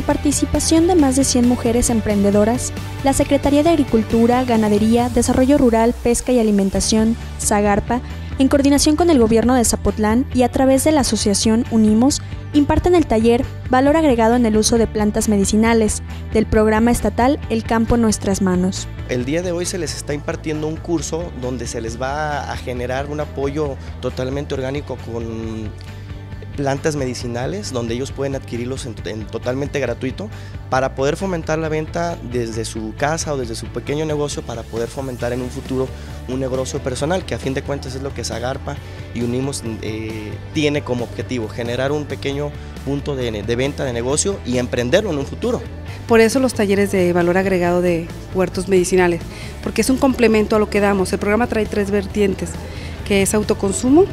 participación de más de 100 mujeres emprendedoras, la Secretaría de Agricultura, Ganadería, Desarrollo Rural, Pesca y Alimentación, SAGARPA, en coordinación con el Gobierno de Zapotlán y a través de la asociación Unimos, imparten el taller Valor Agregado en el Uso de Plantas Medicinales, del programa estatal El Campo en Nuestras Manos. El día de hoy se les está impartiendo un curso donde se les va a generar un apoyo totalmente orgánico con plantas medicinales, donde ellos pueden adquirirlos en totalmente gratuito para poder fomentar la venta desde su casa o desde su pequeño negocio, para poder fomentar en un futuro un negocio personal, que a fin de cuentas es lo que SAGARPA y Unimos tiene como objetivo, generar un pequeño punto de venta de negocio y emprenderlo en un futuro. Por eso los talleres de valor agregado de huertos medicinales, porque es un complemento a lo que damos. El programa trae 3 vertientes, que es autoconsumo,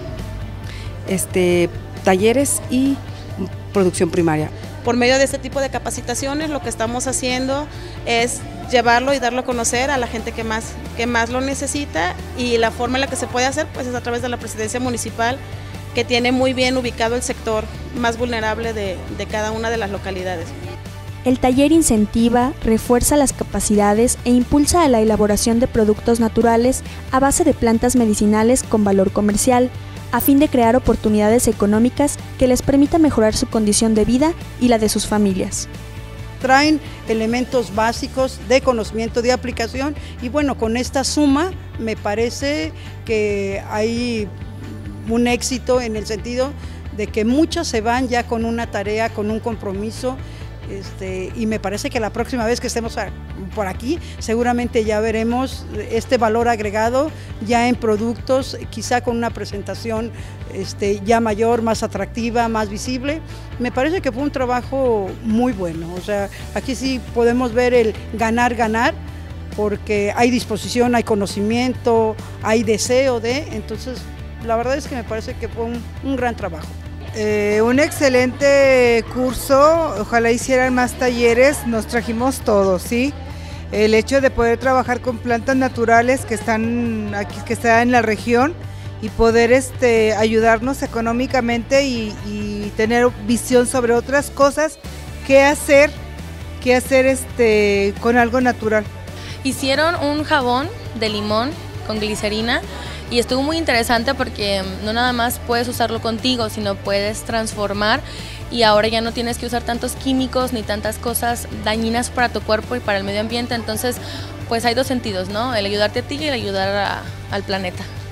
talleres y producción primaria. Por medio de este tipo de capacitaciones lo que estamos haciendo es llevarlo y darlo a conocer a la gente que más lo necesita, y la forma en la que se puede hacer pues es a través de la presidencia municipal, que tiene muy bien ubicado el sector más vulnerable de cada una de las localidades. El taller incentiva, refuerza las capacidades e impulsa a la elaboración de productos naturales a base de plantas medicinales con valor comercial, a fin de crear oportunidades económicas que les permita mejorar su condición de vida y la de sus familias. Traen elementos básicos de conocimiento, de aplicación, y bueno, con esta suma me parece que hay un éxito en el sentido de que muchas se van ya con una tarea, con un compromiso. Y me parece que la próxima vez que estemos por aquí seguramente ya veremos este valor agregado ya en productos, quizá con una presentación ya mayor, más atractiva, más visible. Me parece que fue un trabajo muy bueno, o sea, aquí sí podemos ver el ganar, porque hay disposición, hay conocimiento, hay deseo entonces la verdad es que me parece que fue un gran trabajo. Un excelente curso, ojalá hicieran más talleres, nos trajimos todos, ¿sí? El hecho de poder trabajar con plantas naturales que están aquí, que están en la región, y poder ayudarnos económicamente y tener visión sobre otras cosas, qué hacer con algo natural. Hicieron un jabón de limón con glicerina, y estuvo muy interesante porque no nada más puedes usarlo contigo, sino puedes transformar, y ahora ya no tienes que usar tantos químicos ni tantas cosas dañinas para tu cuerpo y para el medio ambiente. Entonces pues hay 2 sentidos, ¿no? El ayudarte a ti y el ayudar al planeta.